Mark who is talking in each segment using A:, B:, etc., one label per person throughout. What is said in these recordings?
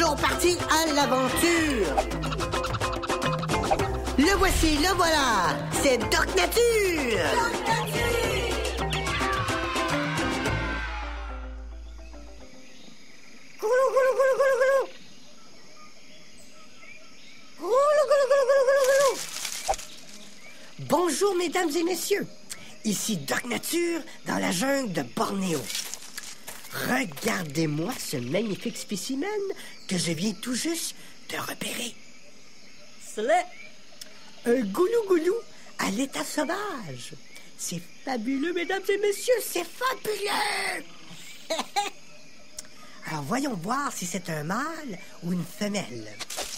A: toujours parti à l'aventure. Le voici, le voilà. C'est Doc Nature. Doc Nature. Goulou, goulou, goulou, goulou, goulou. Goulou, goulou, goulou, goulou, goulou, goulou. Bonjour, mesdames et messieurs. Ici Doc Nature dans la jungle de Bornéo. Regardez-moi ce magnifique spécimen que je viens tout juste de repérer. C'est un goulou-goulou à l'état sauvage. C'est fabuleux, mesdames et messieurs, c'est fabuleux! Alors, voyons voir si c'est un mâle ou une femelle.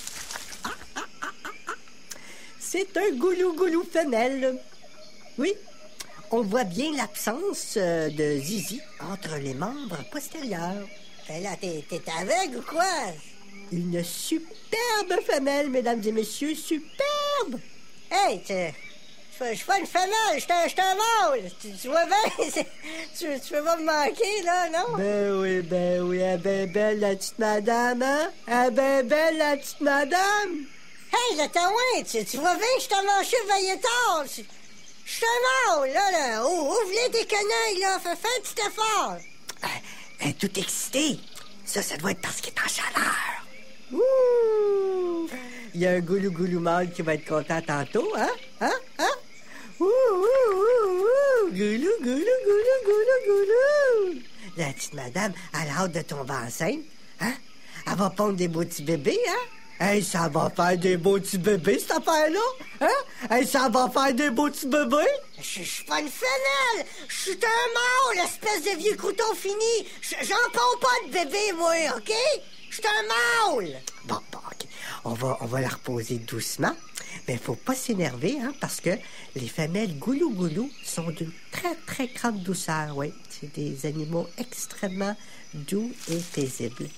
A: C'est un goulou-goulou femelle. Oui, on voit bien l'absence de zizi entre les membres postérieurs.
B: Ben là, t'es aveugle ou quoi?
A: Une superbe femelle, mesdames et messieurs, superbe!
B: Hey, je suis pas une femelle, je suis un mâle. Tu vois bien, tu peux pas me manquer, là, non?
A: Ben oui, elle est ben belle, la petite madame, hein? Elle est ben belle, la petite madame!
B: Hey, le taouin, tu vois bien que je t'ai manché veillé tard. Je suis un mâle, là. Ouvre-les tes quenouilles, là. Fais un petit effort.
A: Elle est toute excitée. Ça doit être parce qu'il est en chaleur. Ouh! Il y a un goulou-goulou mâle qui va être content tantôt, hein? Ouh, ouh, ouh, ouh! Goulou, goulou, goulou, goulou, goulou! La petite madame, elle a hâte de tomber enceinte, hein? Elle va pondre des beaux petits bébés, hein? Hey, ça va faire des beaux petits bébés, cette affaire-là, hein? Hey, ça va faire des beaux petits bébés?
B: Je suis pas une femelle! Je suis un mâle, espèce de vieux couteau fini! J'en ponds pas de bébé, moi, OK? Je suis un mâle!
A: Bon, OK. On va la reposer doucement. Mais il faut pas s'énerver, hein, parce que les femelles goulou-goulou sont d'une très, très grande douceur, oui. C'est des animaux extrêmement doux et paisibles.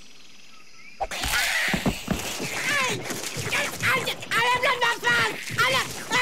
B: Enlève-le de ma face!